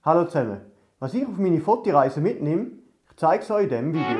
Hallo zusammen, was ich auf meine Fotoreise mitnehme, ich zeige es euch in diesem Video.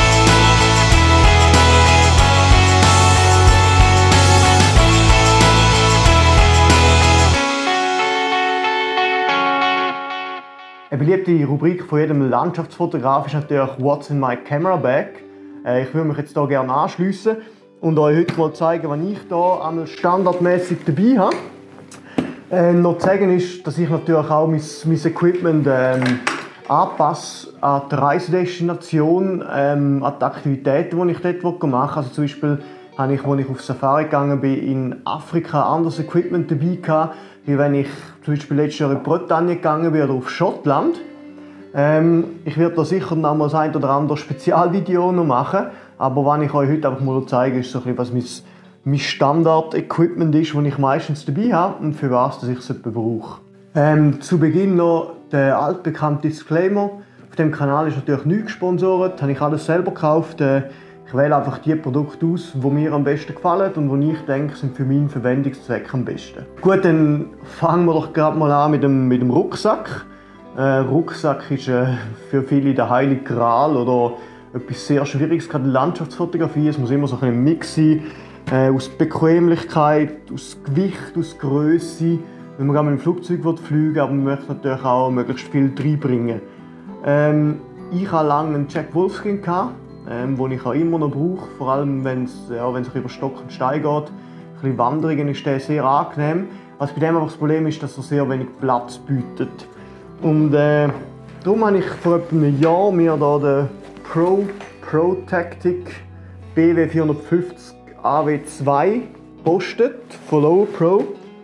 Eine beliebte Rubrik von jedem Landschaftsfotograf ist natürlich «What's in my camera bag?». Ich würde mich jetzt hier gerne anschliessen und euch heute mal zeigen, was ich hier einmal standardmäßig dabei habe. Noch zu sagen ist, dass ich natürlich auch mein Equipment anpasse an die Reisedestination, an die Aktivitäten, die ich dort machen will. Also zum Beispiel habe ich, als ich auf Safari gegangen bin, in Afrika anderes Equipment dabei gehabt, wie wenn ich zum Beispiel letztes Jahr in Bretagne gegangen bin oder auf Schottland. Ich werde da sicher noch mal ein oder andere Spezialvideo noch machen, aber was ich euch heute einfach mal zeige, ist so ein bisschen, was mein Standard-Equipment ist, das ich meistens dabei habe und für was ich es brauche. Zu Beginn noch der altbekannte Disclaimer. Auf dem Kanal ist natürlich nichts gesponsert, das habe ich alles selber gekauft. Ich wähle einfach die Produkte aus, die mir am besten gefallen und die ich denke, sind für meinen Verwendungszweck am besten. Gut, dann fangen wir doch gerade mal an mit dem Rucksack. Rucksack ist für viele der heilige Gral oder etwas sehr Schwieriges, gerade in Landschaftsfotografie. Es muss immer so ein Mix sein. Aus Bequemlichkeit, aus Gewicht, aus Größe. Wenn man mit dem Flugzeug fliegen will, aber man möchte natürlich auch möglichst viel reinbringen. Ich hatte lange einen Jack Wolfskin, den ich auch immer noch brauche, vor allem wenn es über Stock und Stein geht. Ein bisschen Wanderungen ist der sehr angenehm. Was bei dem einfach das Problem ist, dass er sehr wenig Platz bietet. Und darum habe ich vor etwa einem Jahr mir da den Pro-Tactic BW450 AW2 postet von Lower Pro.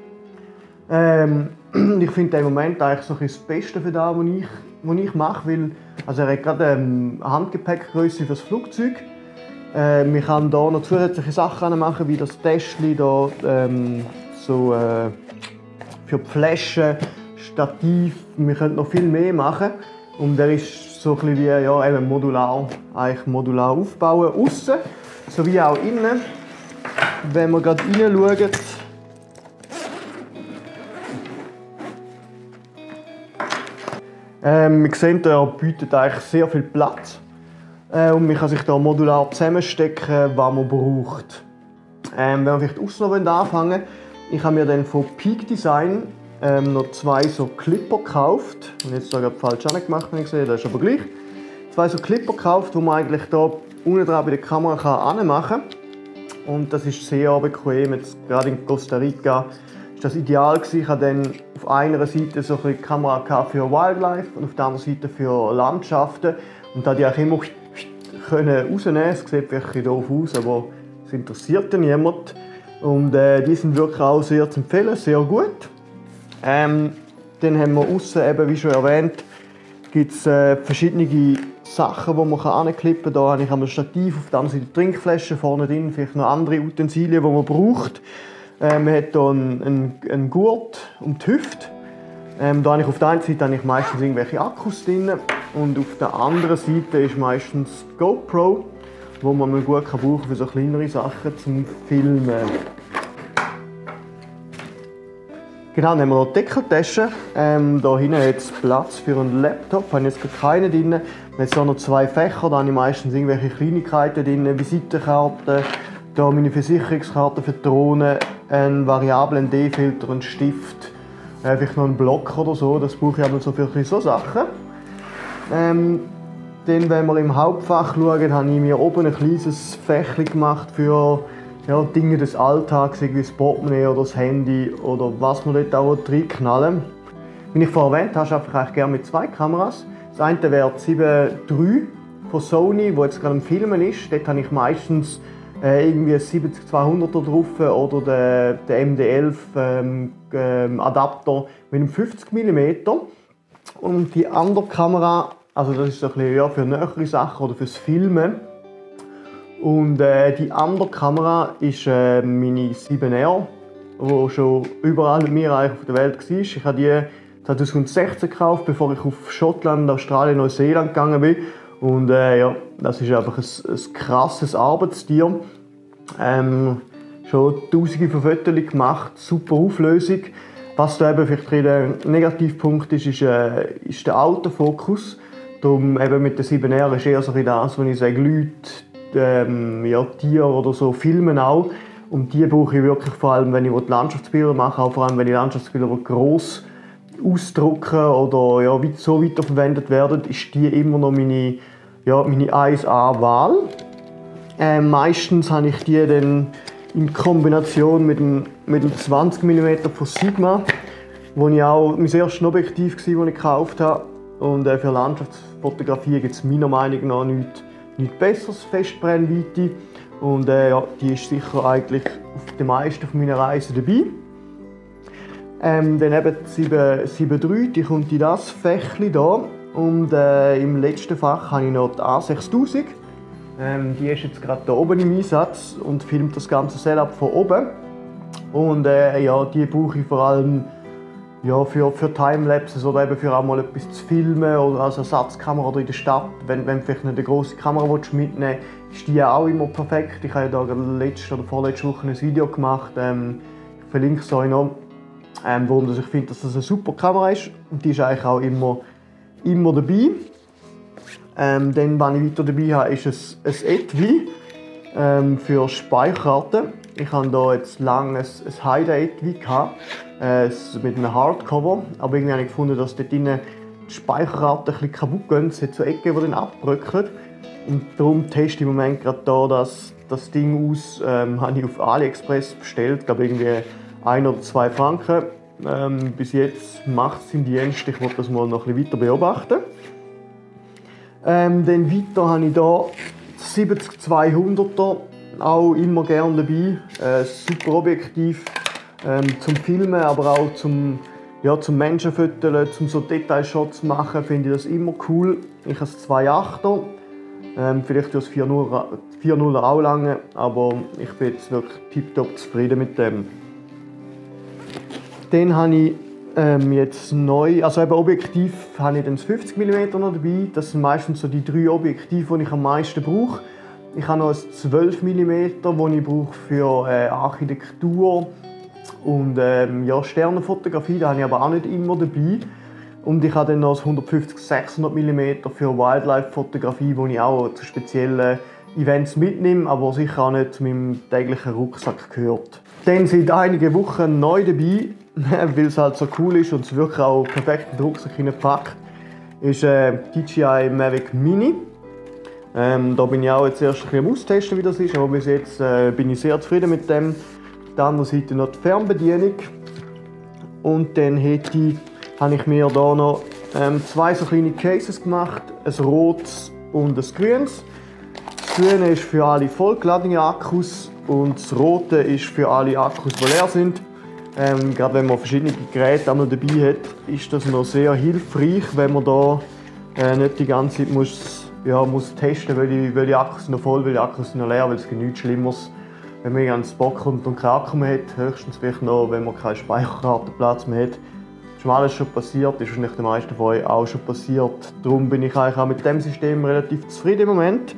Ich finde den im Moment eigentlich so das Beste für das, was ich mache, weil also er hat gerade eine Handgepäckgröße für das Flugzeug. Man kann hier noch zusätzliche Sachen machen, wie das Täschchen hier, für die Flaschen, Stativ. Wir können noch viel mehr machen. Und er ist so ein bisschen wie eben modular aufbauen, außen sowie auch innen. Wenn wir gerade reinschauen, wir sehen, er bietet eigentlich sehr viel Platz und man kann sich da modular zusammenstecken, was man braucht. Wenn wir vielleicht außen anfangen wollen, ich habe mir dann von Peak Design noch zwei so Clipper gekauft. Und jetzt habe ich falsch angemacht, wenn ich sehe, das ist aber gleich. Zwei so Clipper gekauft, die man eigentlich hier unten dran bei der Kamera anmachen kann. Und das ist sehr bequem. Jetzt, gerade in Costa Rica war das ideal. Ich hatte dann auf einer Seite so eine Kamera für Wildlife und auf der anderen Seite für Landschaften. Und da die auch immer rausnehmen. Es sieht vielleicht doof aus, aber es interessiert niemand. Und die sind wirklich auch sehr zu empfehlen, sehr gut. Dann haben wir außen, eben wie schon erwähnt, gibt es verschiedene Sachen, die man anklippen kann. Da habe ich ein Stativ, auf der anderen Seite Trinkflaschen, vorne drin vielleicht noch andere Utensilien, die man braucht. Man hat hier einen Gurt um die Hüfte. Da habe ich auf der einen Seite meistens irgendwelche Akkus drin und auf der anderen Seite ist meistens die GoPro, die man gut brauchen kann für so kleinere Sachen zum Filmen. Genau, dann haben wir noch die Deckeltasche. Hier hinten hat es Platz für einen Laptop. Ich habe jetzt keinen drin. Dann hat es auch noch zwei Fächer. Da habe ich meistens irgendwelche Kleinigkeiten drin, Visitenkarten, da meine Versicherungskarte für die Drohne, einen variablen D-Filter, einen Stift, vielleicht noch einen Block oder so. Das brauche ich aber so für so Sachen. Dann, wenn wir im Hauptfach schauen, habe ich mir oben ein kleines Fächchen gemacht für Dinge des Alltags, wie das Portemonnaie oder das Handy oder was man dort auch reinknallen. Wie ich vorher erwähnt habe, arbeite ich gerne mit zwei Kameras. Das eine wäre die 7-3 von Sony, die jetzt gerade am Filmen ist. Dort habe ich meistens irgendwie ein 70-200er drauf oder den MD11 Adapter mit einem 50 mm. Und die andere Kamera, also das ist so ein bisschen, für nähere Sachen oder fürs Filmen. Und die andere Kamera ist meine 7R, die schon überall mit mir eigentlich auf der Welt war. Ich habe die 2016 gekauft, bevor ich auf Schottland, Australien, Neuseeland gegangen bin. Und das ist einfach ein krasses Arbeitstier. Schon tausende von Fotos gemacht, super Auflösung. Was da eben vielleicht der Negativpunkt ist der Autofokus. Darum eben mit der 7R ist eher so das, wenn ich sage, Leute, ja, Tiere oder so filmen auch. Und die brauche ich wirklich vor allem, wenn ich Landschaftsbilder mache, auch vor allem, wenn ich Landschaftsbilder gross ausdrucken oder ja, so weiterverwendet werden, ist die immer noch meine 1A-Wahl. Meistens habe ich die dann in Kombination mit dem 20 mm von Sigma, wo ich auch mein erstes Objektiv war, das ich gekauft habe. Und für Landschaftsfotografie gibt es meiner Meinung nach nichts Besseres, Festbrennweite. Und ja, die ist sicher eigentlich auf den meisten von meinen Reisen dabei. Dann eben die 7.3, die kommt in das Fächchen hier. Und im letzten Fach habe ich noch die A6000. Die ist jetzt gerade hier oben im Einsatz und filmt das ganze Setup von oben. Und ja, die brauche ich vor allem ja, für Timelapses oder eben für auch mal etwas zu filmen oder als Ersatzkamera oder in der Stadt. Wenn du vielleicht nicht eine grosse Kamera mitnehmen willst, ist die auch immer perfekt. Ich habe ja da letzte oder vorletzte Woche ein Video gemacht. Ich verlinke es euch noch, warum ich finde, dass das eine super Kamera ist. Und die ist eigentlich auch immer dabei. Dann, was ich weiter dabei habe, ist ein Etui für Speicherkarten. Ich hatte hier jetzt lange ein Haida-Etui mit einem Hardcover, aber irgendwie habe ich gefunden, dass dort drinnen die Speicherkarten ein bisschen kaputt gehen. Es hat so Ecken, die dann abbröckeln. Und darum teste ich im Moment gerade hier das Ding aus. Habe ich auf AliExpress bestellt, ich glaube irgendwie 1 oder 2 Franken. Bis jetzt macht es im Dienst. Ich wollte das mal noch ein bisschen weiter beobachten. Dann weiter habe ich hier 70-200er, auch immer gerne dabei. Super Objektiv zum Filmen, aber auch zum Menschenfotografieren, zum so Detailshots machen, finde ich das immer cool. Ich habe es 2.8er, vielleicht das 4.0er auch lange, aber ich bin jetzt wirklich tiptop zufrieden mit dem. Dann habe ich jetzt neu, also eben Objektiv habe ich dann das 50 mm noch dabei. Das sind meistens so die 3 Objektive, die ich am meisten brauche. Ich habe noch ein 12 mm, das ich brauche für Architektur und ja, Sternenfotografie. Das habe ich aber auch nicht immer dabei. Und ich habe dann noch das 150-600 mm für Wildlife-Fotografie, die ich auch zu speziellen Events mitnehme, aber sicher auch nicht zu meinem täglichen Rucksack gehört. Dann seit einigen Wochen neu dabei, weil es halt so cool ist und es wirklich auch perfekt in den Rucksack hineinpackt, ist DJI Mavic Mini. Da bin ich auch jetzt erst ein bisschen am Austesten, wie das ist, aber bis jetzt bin ich sehr zufrieden mit dem. Auf der anderen Seite noch die Fernbedienung. Und dann habe ich mir hier noch 2 so kleine Cases gemacht, ein rotes und ein grünes. Das grüne ist für alle vollgeladenen Akkus und das rote ist für alle Akkus, die leer sind. Gerade wenn man verschiedene Geräte einmal dabei hat, ist das noch sehr hilfreich, wenn man da nicht die ganze Zeit muss testen, weil die Akkus sind noch voll, weil die Akkus sind noch leer, weil es gibt nichts Schlimmeres, wenn man ans Bock kommt und keinen Akku mehr hat. Höchstens vielleicht noch, wenn man keinen Speicherkartenplatz mehr hat. Das ist mir alles schon passiert, ist wahrscheinlich den meisten von euch auch schon passiert. Darum bin ich eigentlich auch mit dem System relativ zufrieden im Moment.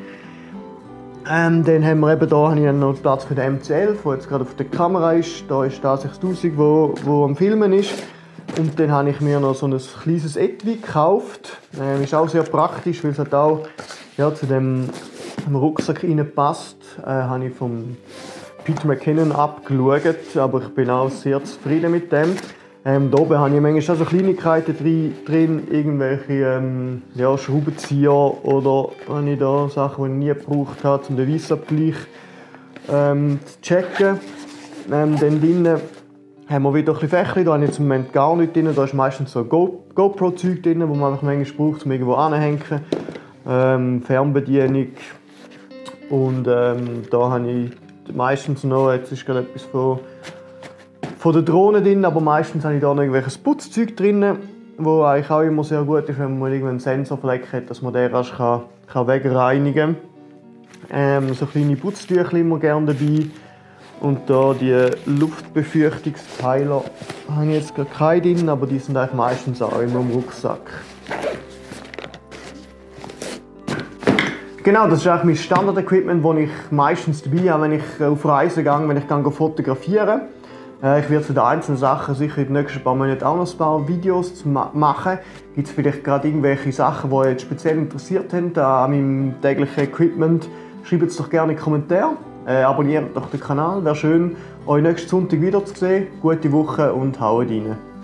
Dann haben wir eben habe ich noch Platz für den MC11, der jetzt gerade auf der Kamera ist. Da ist der A6000, wo am Filmen ist. Und dann habe ich mir noch so ein kleines Etui gekauft. Ist auch sehr praktisch, weil es halt auch zu dem Rucksack reinpasst. Habe ich vom Peter McKinnon abgeschaut, aber ich bin auch sehr zufrieden mit dem. Da oben habe ich manchmal auch so Kleinigkeiten drin, irgendwelche Schraubenzieher oder habe ich da Sachen, die ich nie gebraucht habe, um den Weissabgleich zu checken. Dann drinnen haben wir wieder ein bisschen Fächchen, da habe ich jetzt im Moment gar nicht drin. Da ist meistens so GoPro-Zeug drin, das man manchmal braucht, um irgendwo anzuhängen. Fernbedienung. Und da habe ich meistens noch, jetzt ist gerade etwas von der Drohne drin, aber meistens habe ich da noch irgendwelches Putzzeug drin, wo eigentlich auch immer sehr gut ist, wenn man mal einen Sensorfleck hat, dass man den rasch wegreinigen kann. So kleine Putztücher immer gerne dabei. Und da die Luftbefeuchtungsteile habe ich jetzt gerade keine drin, aber die sind eigentlich meistens auch immer im Rucksack. Genau, das ist eigentlich mein Standard-Equipment, das ich meistens dabei habe, wenn ich auf Reisen gehe, wenn ich fotografiere. Ich werde zu den einzelnen Sachen sicher in den nächsten paar Monaten auch noch ein paar Videos machen. Gibt es vielleicht gerade irgendwelche Sachen, die euch jetzt speziell interessiert haben an meinem täglichen Equipment? Schreibt es doch gerne in die Kommentare. Abonniert doch den Kanal, wäre schön, euch nächsten Sonntag wiederzusehen. Gute Woche und haut rein.